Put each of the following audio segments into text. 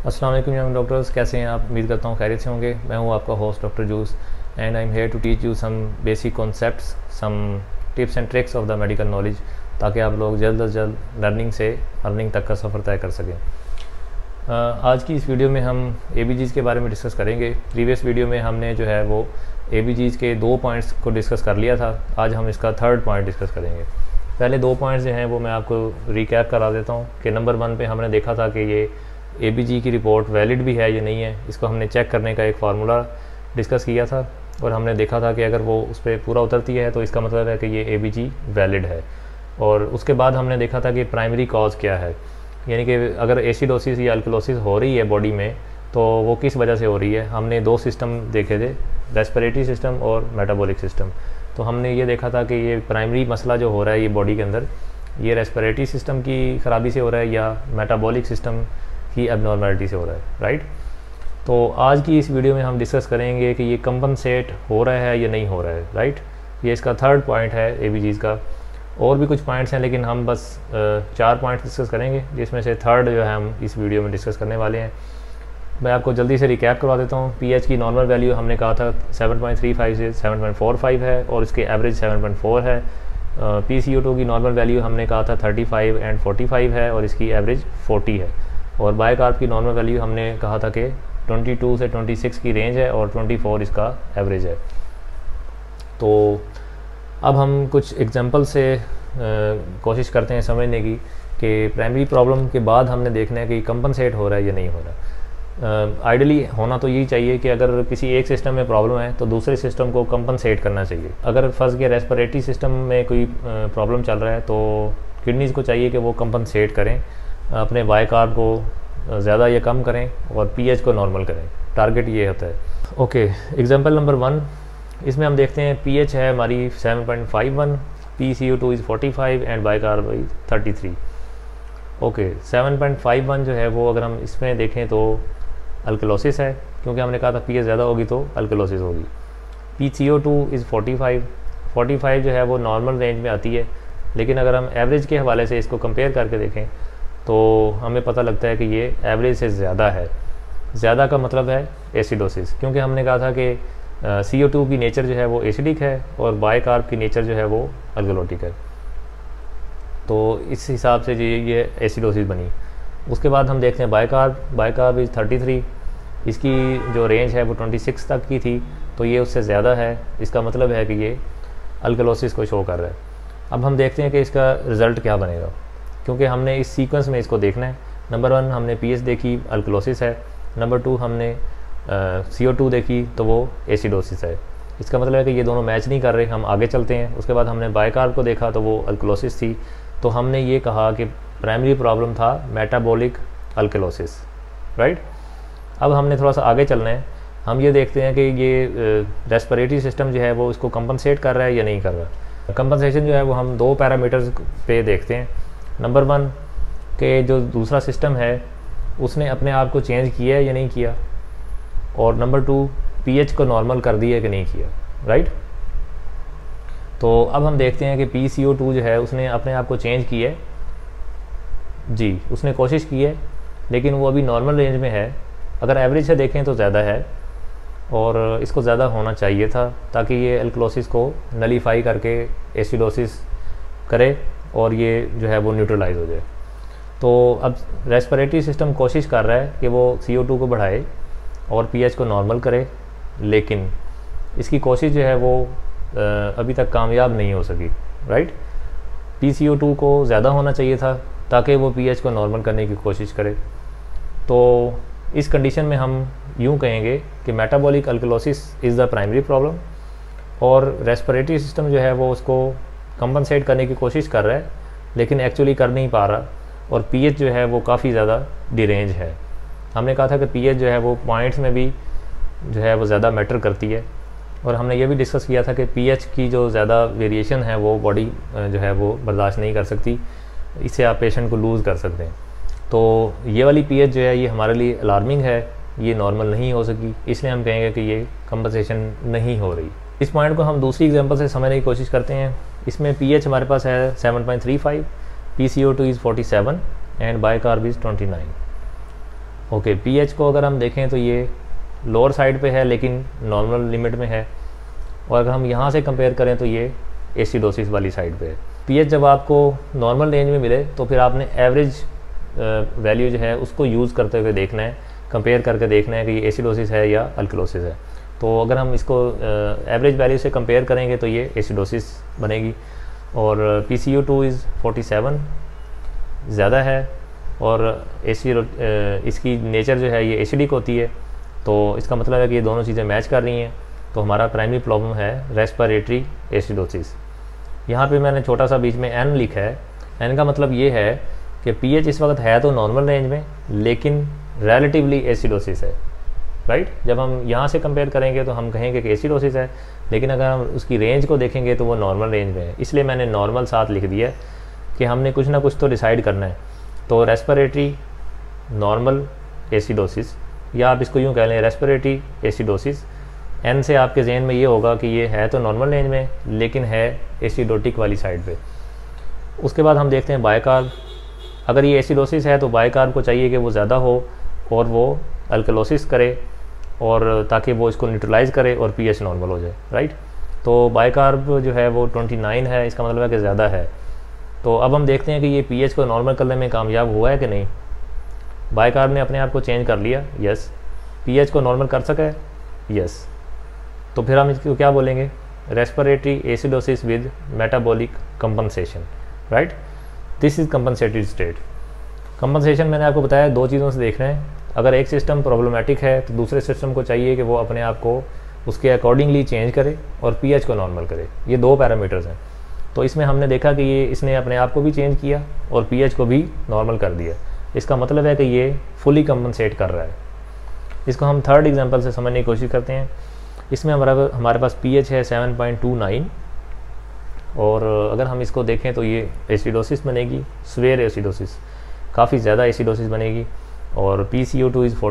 अस्सलाम वालेकुम young doctors, कैसे हैं आप? उम्मीद करता हूँ खैरियत से होंगे। मैं हूँ आपका host doctor juice and I am here to teach you some basic concepts, some tips and tricks of the medical knowledge, ताकि आप लोग जल्द अज जल्द लर्निंग से अर्निंग तक का सफ़र तय कर सकें। आज की इस वीडियो में हम ABGs के बारे में डिस्कस करेंगे। प्रीवियस वीडियो में हमने जो है वो ABGs के 2 पॉइंट्स को डिस्कस कर लिया था। आज हम इसका 3rd पॉइंट डिस्कस करेंगे। पहले 2 पॉइंट्स जो हैं वो मैं आपको रिकैप करा देता हूँ कि नंबर 1 पे हमने देखा था कि ये ABG की रिपोर्ट वैलिड भी है या नहीं है। इसको हमने चेक करने का एक फार्मूला डिस्कस किया था और हमने देखा था कि अगर वो उस पर पूरा उतरती है तो इसका मतलब है कि ये ABG वैलिड है। और उसके बाद हमने देखा था कि प्राइमरी कॉज क्या है, यानी कि अगर एसिडोसिस या अल्कलोसिस हो रही है बॉडी में तो वो किस वजह से हो रही है। हमने 2 सिस्टम देखे थे, रेस्पिरेटरी सिस्टम और मेटाबॉलिक सिस्टम। तो हमने ये देखा था कि ये प्राइमरी मसला जो हो रहा है ये बॉडी के अंदर, ये रेस्पिरेटरी सिस्टम की ख़राबी से हो रहा है या मेटाबॉलिक सिस्टम की एबनॉर्मलिटी से हो रहा है, राइट। तो आज की इस वीडियो में हम डिस्कस करेंगे कि ये कंपनसेट हो रहा है या नहीं हो रहा है, राइट। ये इसका 3rd पॉइंट है ABGs का। और भी कुछ पॉइंट्स हैं लेकिन हम बस 4 पॉइंट्स डिस्कस करेंगे, जिसमें से 3rd जो है हम इस वीडियो में डिस्कस करने वाले हैं। मैं आपको जल्दी से रिकैप करवा देता हूँ। pH की नॉर्मल वैल्यू हमने कहा था 7.35 से 7.45 है और इसके एवरेज 7.4 है। PCO2 की नॉर्मल वैल्यू हमने कहा था 35 एंड 45 है और इसकी एवरेज 40 है। और बायोकार्ब की नॉर्मल वैल्यू हमने कहा था कि 22 से 26 की रेंज है और 24 इसका एवरेज है। तो अब हम कुछ एग्जांपल से कोशिश करते हैं समझने की कि प्राइमरी प्रॉब्लम के बाद हमने देखना है कि कंपनसेट हो रहा है या नहीं हो रहा। आइडियली होना तो यही चाहिए कि अगर किसी एक सिस्टम में प्रॉब्लम है तो दूसरे सिस्टम को कंपनसेट करना चाहिए। अगर फर्स्ट के रेस्पिरेटरी सिस्टम में कोई प्रॉब्लम चल रहा है तो किडनीज़ को चाहिए कि वो कंपनसेट करें, अपने बायोकार्ब को ज़्यादा या कम करें और pH को नॉर्मल करें। टारगेट ये होता है। ओके, एग्जांपल नंबर 1, इसमें हम देखते हैं pH है हमारी 7.51, PCO2 इज़ 45 एंड बायोकार्ब 33। ओके, 7.51 जो है वो अगर हम इसमें देखें तो अल्कलोसिस है, क्योंकि हमने कहा था pH ज़्यादा होगी तो अल्कलोसिस होगी। PCO2 इज़ 45 जो है वो नॉर्मल रेंज में आती है, लेकिन अगर हम एवरेज के हवाले से इसको कंपेयर करके देखें तो हमें पता लगता है कि ये एवरेज से ज़्यादा है। ज़्यादा का मतलब है एसिडोसिस, क्योंकि हमने कहा था कि CO2 की नेचर जो है वो एसिडिक है और बायोकार्ब की नेचर जो है वो अल्कलोटिक है। तो इस हिसाब से ये एसिडोसिस बनी। उसके बाद हम देखते हैं बायोकार्ब इज़ 33, इसकी जो रेंज है वो 26 तक की थी, तो ये उससे ज़्यादा है। इसका मतलब है कि ये अल्कलोसिस को शो कर रहा है। अब हम देखते हैं कि इसका रिज़ल्ट क्या बनेगा, क्योंकि हमने इस सीक्वेंस में इसको देखना है। नंबर 1 हमने pH देखी, अल्कलोसिस है। नंबर 2 हमने CO2 देखी तो वो एसिडोसिस है। इसका मतलब है कि ये दोनों मैच नहीं कर रहे। हम आगे चलते हैं। उसके बाद हमने बायोकार्ब को देखा तो वो अल्कलोसिस थी, तो हमने ये कहा कि प्राइमरी प्रॉब्लम था मेटाबॉलिक अल्कलोसिस, राइट। अब हमने थोड़ा सा आगे चलना है। हम ये देखते हैं कि ये रेस्पिरेटरी सिस्टम जो है वो इसको कंपनसेट कर रहा है या नहीं कर रहा। कंपनसेशन जो है वो हम 2 पैरामीटर्स पे देखते हैं। नंबर 1 के जो दूसरा सिस्टम है उसने अपने आप को चेंज किया है या नहीं किया, और नंबर 2 pH को नॉर्मल कर दिया कि नहीं किया, राइट। तो अब हम देखते हैं कि PCO2 जो है उसने अपने आप को चेंज किया है जी, उसने कोशिश की है, लेकिन वो अभी नॉर्मल रेंज में है। अगर एवरेज से देखें तो ज़्यादा है और इसको ज़्यादा होना चाहिए था, ताकि ये अल्कलोसिस को नलीफाई करके एसिडोसिस करे और ये जो है वो न्यूट्रलाइज हो जाए। तो अब रेस्पिरेटरी सिस्टम कोशिश कर रहा है कि वो CO2 को बढ़ाए और pH को नॉर्मल करे, लेकिन इसकी कोशिश जो है वो अभी तक कामयाब नहीं हो सकी, राइट। PCO2 को ज़्यादा होना चाहिए था ताकि वो pH को नॉर्मल करने की कोशिश करे। तो इस कंडीशन में हम यूँ कहेंगे कि metabolic alkalosis is the primary problem और रेस्पिरेटरी सिस्टम जो है वो उसको कंपनसेट करने की कोशिश कर रहा है, लेकिन एक्चुअली कर नहीं पा रहा, और pH जो है वो काफ़ी ज़्यादा डिरेंज है। हमने कहा था कि pH जो है वो पॉइंट्स में भी जो है वो ज़्यादा मैटर करती है, और हमने ये भी डिस्कस किया था कि pH की जो ज़्यादा वेरिएशन है वो बॉडी जो है वो बर्दाश्त नहीं कर सकती, इससे आप पेशेंट को लूज़ कर सकते हैं। तो ये वाली pH जो है ये हमारे लिए अलार्मिंग है, ये नॉर्मल नहीं हो सकी, इसलिए हम कहेंगे कि ये कंपनसेशन नहीं हो रही। इस पॉइंट को हम दूसरी एग्जांपल से समझने की कोशिश करते हैं। इसमें pH हमारे पास है 7.35, PCO2 is 47 and bicarb is 29. Okay, pH को अगर हम देखें तो ये लोअर साइड पे है लेकिन नॉर्मल लिमिट में है, और अगर हम यहाँ से कंपेयर करें तो ये एसिडोसिस वाली साइड पे है। पीएच जब आपको नॉर्मल रेंज में मिले तो फिर आपने एवरेज वैल्यू जो है उसको यूज़ करते हुए देखना है, कंपेयर करके देखना है कि ये एसिडोसिस है या अल्कलोसिस है। तो अगर हम इसको एवरेज वैल्यू से कंपेयर करेंगे तो ये एसिडोसिस बनेगी। और PCO2 इज़ 47 ज़्यादा है, और इसकी नेचर जो है ये एसिडिक होती है, तो इसका मतलब है कि ये दोनों चीज़ें मैच कर रही हैं। तो हमारा प्राइमरी प्रॉब्लम है रेस्पिरेटरी एसिडोसिस। यहाँ पे मैंने छोटा सा बीच में N लिखा है। N का मतलब ये है कि पीएच इस वक्त है तो नॉर्मल रेंज में लेकिन रिलेटिवली एसिडोसिस है, राइट। जब हम यहाँ से कंपेयर करेंगे तो हम कहेंगे कि एसिडोसिस है, लेकिन अगर हम उसकी रेंज को देखेंगे तो वो नॉर्मल रेंज में है। इसलिए मैंने नॉर्मल साथ लिख दिया है कि हमने कुछ ना कुछ तो डिसाइड करना है। तो रेस्पिरेटरी नॉर्मल एसिडोसिस, या आप इसको यूँ कह लें रेस्पिरेटरी एसिडोसिस। N से आपके जहन में ये होगा कि ये है तो नॉर्मल रेंज में लेकिन है एसिडोटिक वाली साइड पे। उसके बाद हम देखते हैं बायकार्ब। अगर ये एसिडोसिस है तो बायकार्ब को चाहिए कि वो ज़्यादा हो और वो अल्कलोसिस करे, और ताकि वो इसको न्यूट्रलाइज़ करे और पीएच नॉर्मल हो जाए, राइट। तो बायकार्ब जो है वो 29 है, इसका मतलब है कि ज़्यादा है। तो अब हम देखते हैं कि ये पीएच को नॉर्मल करने में कामयाब हुआ है कि नहीं। बायकार्ब ने अपने आप को चेंज कर लिया, यस। पीएच को नॉर्मल कर सका है, यस। तो फिर हम इसको क्या बोलेंगे, respiratory acidosis with metabolic compensation, right. This is compensated state. Compensation मैंने आपको बताया दो चीज़ों से देख रहे हैं। अगर एक सिस्टम प्रॉब्लमेटिक है तो दूसरे सिस्टम को चाहिए कि वो अपने आप को उसके अकॉर्डिंगली चेंज करे और पीएच को नॉर्मल करे। ये दो पैरामीटर्स हैं। तो इसमें हमने देखा कि ये इसने अपने आप को भी चेंज किया और पीएच को भी नॉर्मल कर दिया। इसका मतलब है कि ये फुली कंपनसेट कर रहा है। इसको हम थर्ड एग्जांपल से समझने की कोशिश करते हैं। इसमें हमारे पास पीएच है 7.29, और अगर हम इसको देखें तो ये एसिडोसिस बनेगी, स्वेयर एसिडोसिस, काफ़ी ज़्यादा एसिडोसिस बनेगी। और PCO2 इज़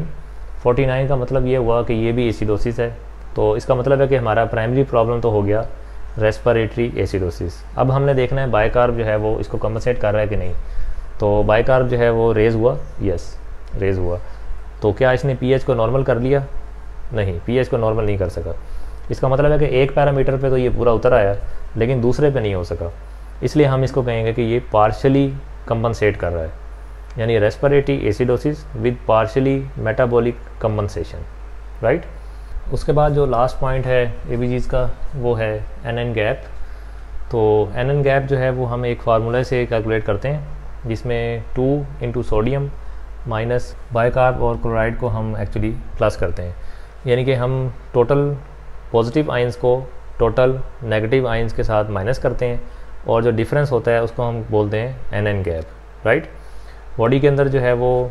49 का मतलब ये हुआ कि ये भी एसिडोसिस है। तो इसका मतलब है कि हमारा प्राइमरी प्रॉब्लम तो हो गया रेस्पिरेटरी एसिडोसिस। अब हमने देखना है बायकार्ब जो है वो इसको कंपनसेट कर रहा है कि नहीं। तो बायकार्ब जो है वो रेज हुआ, यस रेज हुआ। तो क्या इसने पीएच को नॉर्मल कर लिया? नहीं, पीएच को नॉर्मल नहीं कर सका। इसका मतलब है कि एक पैरामीटर पे तो ये पूरा उतर आया लेकिन दूसरे पे नहीं हो सका। इसलिए हम इसको कहेंगे कि ये पार्शली कंपनसेट कर रहा है, यानी respiratory acidosis with partially metabolic compensation, right. उसके बाद जो लास्ट पॉइंट है एबीजीज का वो है NN गैप। तो NN गैप जो है वो हम एक फार्मूला से कैलकुलेट करते हैं जिसमें 2 इंटू सोडियम माइनस बायकार्ब और क्लोराइड को हम एक्चुअली प्लस करते हैं, यानी कि हम टोटल पॉजिटिव आयंस को टोटल नेगेटिव आयंस के साथ माइनस करते हैं, और जो डिफरेंस होता है उसको हम बोलते हैं NN गैप, राइट। बॉडी के अंदर जो है वो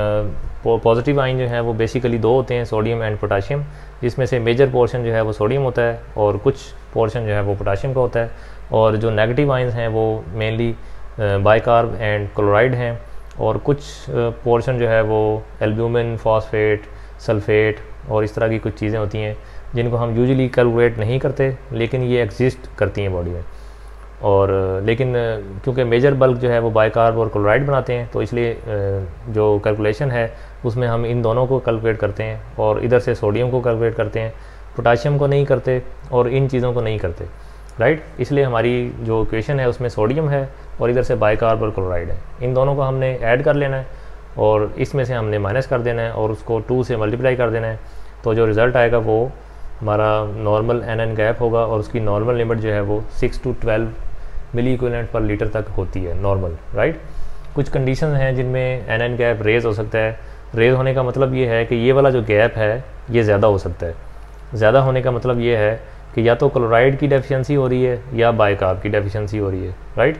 पॉजिटिव आयन जो है वो बेसिकली दो होते हैं, सोडियम एंड पोटाशियम, जिसमें से मेजर पोर्शन जो है वो सोडियम होता है और कुछ पोर्शन जो है वो पोटाशियम का होता है। और जो नेगेटिव आयंस हैं वो मेनली बायकार्ब एंड क्लोराइड हैं, और कुछ पोर्शन जो है वो एल्ब्यूमिन, फॉस्फेट, सल्फेट और इस तरह की कुछ चीज़ें होती हैं जिनको हम यूजुअली कैलकुलेट नहीं करते लेकिन ये एग्जिस्ट करती हैं बॉडी में। और लेकिन क्योंकि मेजर बल्क जो है वो बायकार्ब और क्लोराइड बनाते हैं तो इसलिए जो कैलकुलेशन है उसमें हम इन दोनों को कैलकुलेट करते हैं, और इधर से सोडियम को कैलकुलेट करते हैं, पोटाशियम को नहीं करते और इन चीज़ों को नहीं करते, राइट। इसलिए हमारी जो इक्वेशन है उसमें सोडियम है और इधर से बायकार्ब और क्लोराइड है। इन दोनों को हमने ऐड कर लेना है और इसमें से हमने माइनस कर देना है और उसको 2 से मल्टीप्लाई कर देना है। तो जो रिज़ल्ट आएगा वो हमारा नॉर्मल NN गैप होगा, और उसकी नॉर्मल लिमिट जो है वो 6 to 12 मिली इक्विवेलेंट पर लीटर तक होती है नॉर्मल, राइट। कुछ कंडीशन हैं जिनमें NN गैप रेज हो सकता है। रेज होने का मतलब ये है कि ये वाला जो गैप है ये ज़्यादा हो सकता है। ज़्यादा होने का मतलब ये है कि या तो क्लोराइड की डेफिशिएंसी हो रही है या बायकार्ब की डेफिशिएंसी हो रही है, राइट।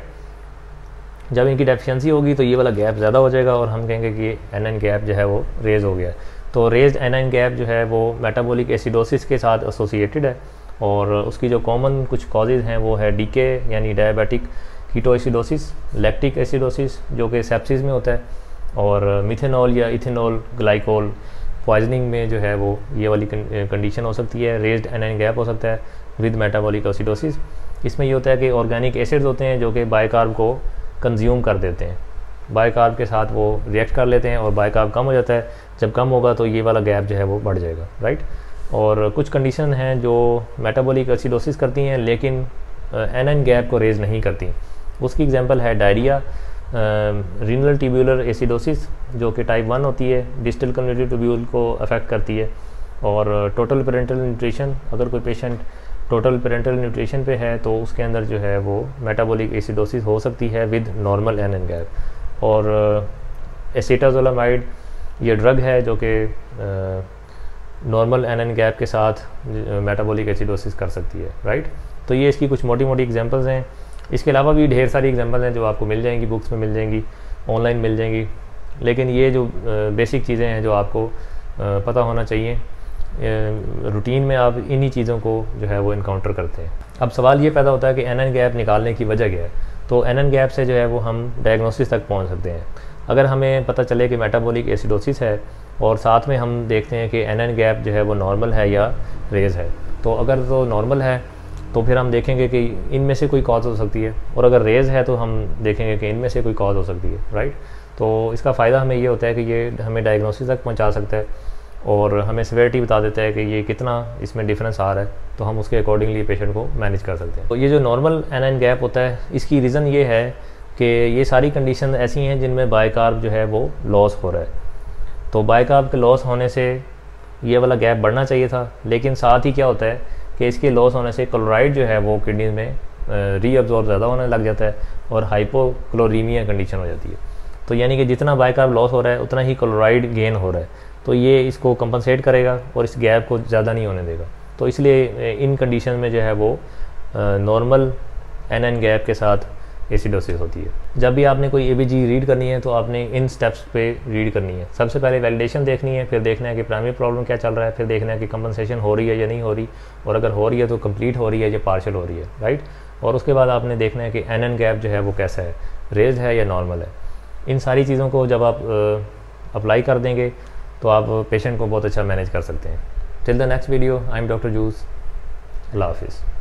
जब इनकी डेफिशिएंसी होगी तो ये वाला गैप ज़्यादा हो जाएगा और हम कहेंगे कि NN गैप जो है वो रेज हो गया। तो रेज्ड NN गैप जो है वो मेटाबॉलिक एसिडोसिस के साथ एसोसिएटेड है, और उसकी जो कॉमन कुछ कॉजेज़ हैं वो है डीके यानी डायबिटिक कीटोएसिडोसिस, लैक्टिक एसिडोसिस जो कि सेप्सिस में होता है, और मिथेनॉल या इथेनॉल ग्लाइकोल पॉइजनिंग में जो है वो ये वाली कंडीशन हो सकती है। रेज्ड NN गैप हो सकता है विद मेटाबॉलिक एसिडोसिस। इसमें ये होता है कि ऑर्गेनिक एसिड्स होते हैं जो कि बायकार्ब को कंज्यूम कर देते हैं, बाइकार्ब के साथ वो रिएक्ट कर लेते हैं और बाइकार्ब कम हो जाता है। जब कम होगा तो ये वाला गैप जो है वो बढ़ जाएगा, राइट। और कुछ कंडीशन हैं जो मेटाबॉलिक एसिडोसिस करती हैं लेकिन एनएन गैप को रेज़ नहीं करती। उसकी एग्जांपल है डायरिया, रीनल ट्यूबुलर एसिडोसिस जो कि टाइप 1 होती है, डिस्टल कन्वर्टिव ट्यूब्यूल को अफेक्ट करती है, और टोटल पेरेंटल न्यूट्रिशन, अगर कोई पेशेंट टोटल पेरेंटल न्यूट्रिशन पे है तो उसके अंदर जो है वो मेटाबॉलिक एसिडोसिस हो सकती है विद नॉर्मल एनएन गैप। और एसीटाजोलामाइड ये ड्रग है जो कि नॉर्मल एनएन गैप के साथ मेटाबॉलिक एसिडोसिस कर सकती है, राइट। तो ये इसकी कुछ मोटी मोटी एग्जांपल्स हैं। इसके अलावा भी ढेर सारी एग्जांपल हैं जो आपको मिल जाएंगी, बुक्स में मिल जाएंगी, ऑनलाइन मिल जाएंगी, लेकिन ये जो बेसिक चीज़ें हैं जो आपको पता होना चाहिए, रूटीन में आप इन्हीं चीज़ों को जो है वो इनकाउंटर करते हैं। अब सवाल ये पैदा होता है कि एनएन गैप निकालने की वजह क्या है। तो एनएन गैप से जो है वो हम डायग्नोसिस तक पहुंच सकते हैं। अगर हमें पता चले कि मेटाबॉलिक एसिडोसिस है और साथ में हम देखते हैं कि एनएन गैप जो है वो नॉर्मल है या रेज़ है, तो अगर तो नॉर्मल है तो फिर हम देखेंगे कि इनमें से कोई कॉज हो सकती है, और अगर रेज़ है तो हम देखेंगे कि इनमें से कोई कॉज हो सकती है, राइट। तो इसका फ़ायदा हमें ये होता है कि ये हमें डायग्नोसिस तक पहुंचा सकता है और हमें सिवियरिटी बता देता है कि ये कितना इसमें डिफरेंस आ रहा है, तो हम उसके अकॉर्डिंगली पेशेंट को मैनेज कर सकते हैं। तो ये जो नॉर्मल एनएन गैप होता है, इसकी रीज़न ये है कि ये सारी कंडीशन ऐसी हैं जिनमें बाइकार्ब जो है वो लॉस हो रहा है। तो बाइकार्ब के लॉस होने से ये वाला गैप बढ़ना चाहिए था, लेकिन साथ ही क्या होता है कि इसके लॉस होने से क्लोराइड जो है वो किडनी में रीअब्जॉर्ब ज़्यादा होने लग जाता है और हाइपोक्लोरीमिया कंडीशन हो जाती है। तो यानी कि जितना बाइकार्ब लॉस हो रहा है उतना ही क्लोराइड गेन हो रहा है, तो ये इसको कंपनसेट करेगा और इस गैप को ज़्यादा नहीं होने देगा। तो इसलिए इन कंडीशन में जो है वो नॉर्मल एनएन गैप के साथ एसिडोसिस होती है। जब भी आपने कोई एबीजी रीड करनी है तो आपने इन स्टेप्स पे रीड करनी है। सबसे पहले वैलिडेशन देखनी है, फिर देखना है कि प्राइमरी प्रॉब्लम क्या चल रहा है, फिर देखना है कि कंपनसेशन हो रही है या नहीं हो रही, और अगर हो रही है तो कंप्लीट हो रही है या पार्शियल हो रही है, राइट। और उसके बाद आपने देखना है कि एनएन गैप जो है वो कैसा है, रेज़ है या नॉर्मल है। इन सारी चीज़ों को जब आप अप्लाई कर देंगे तो आप पेशेंट को बहुत अच्छा मैनेज कर सकते हैं। Till the next video, I am doctor juice. अल्लाह हाफिज़।